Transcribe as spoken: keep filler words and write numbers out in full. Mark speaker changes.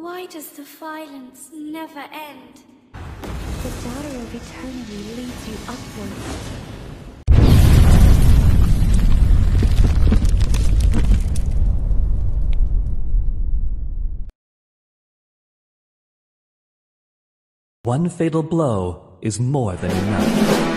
Speaker 1: Why does the violence never end?
Speaker 2: The Daughter of Eternity leads you upwards.
Speaker 3: One fatal blow is more than enough.